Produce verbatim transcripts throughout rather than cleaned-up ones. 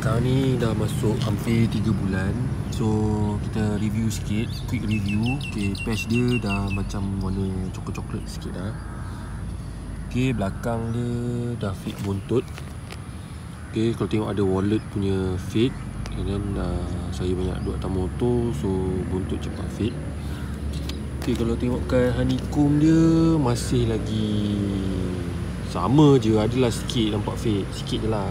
sekarang ni dah masuk hampir tiga bulan. So kita review sikit, quick review. Okay, patch dia dah macam warna coklat-coklat sikit dah. Okay, belakang dia dah fit buntut. Okay, kalau tengok ada wallet punya fit. And then uh, saya banyak duduk atas motor, so buntut cepat fit. Okay, kalau tengokkan honeycomb dia masih lagi sama je, adalah sikit nampak fade, sikit je lah.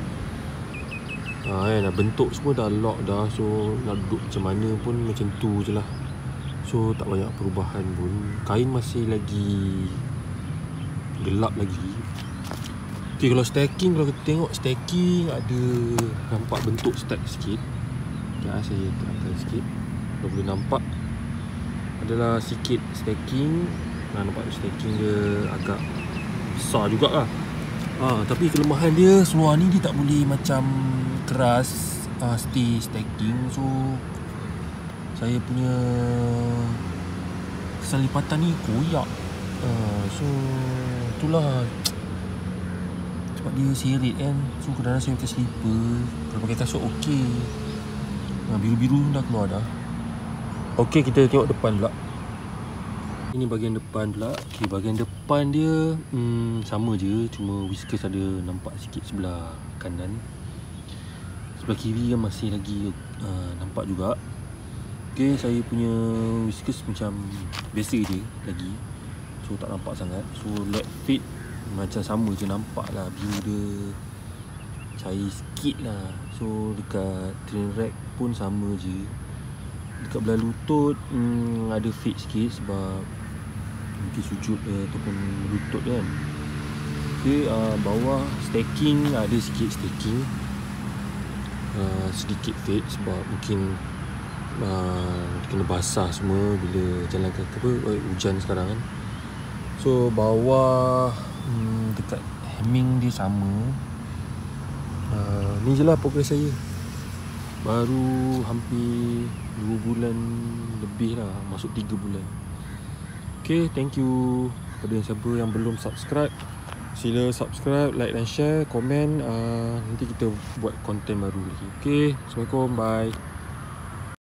Ha, kan, bentuk semua dah lock dah, so nak duduk macam mana pun macam tu je lah. So tak banyak perubahan pun. Kain masih lagi gelap lagi. Okay, kalau stacking, kalau kita tengok stacking ada nampak bentuk stack sikit. Ya, saya terangkan sikit. Kalau boleh nampak adalah sikit stacking. Nah, nampak stacking dia agak besar jugalah. Ha, tapi kelemahan dia seluar ni dia tak boleh macam keras uh, stay stacking. So saya punya keselipatan ni koyak. uh, So itulah sebab dia seret kan. So kadang-kadang saya pakai slipper, kalau pakai kasut okey. Nah, biru-biru dah keluar dah. Okey, kita tengok depan pula. Ini bahagian depan pula. Okay, bahagian depan dia hmm, sama je, cuma whiskers ada nampak sikit sebelah kanan. Sebelah kiri kan masih lagi uh, nampak juga. Okay, saya punya whiskers macam biasa je lagi, so tak nampak sangat. So leg fit macam sama je, nampak lah view dia cair sikit lah. So dekat train rack pun sama je. Dekat belah lutut hmm, ada fit sikit sebab mungkin sujud eh, ataupun lutut kan. Okay, uh, bawah stacking ada sikit stacking, uh, sedikit fit sebab mungkin uh, kena basah semua bila jalan kaki apa, oh, hujan sekarang kan. So bawah hmm, dekat hemming dia sama. uh, Ni je lah progress saya. Baru hampir dua bulan lebih lah, masuk tiga bulan. Okay, thank you kepada siapa yang belum subscribe. Sila subscribe, like dan share, komen. uh, Nanti kita buat konten baru lagi. Okay, Assalamualaikum, bye.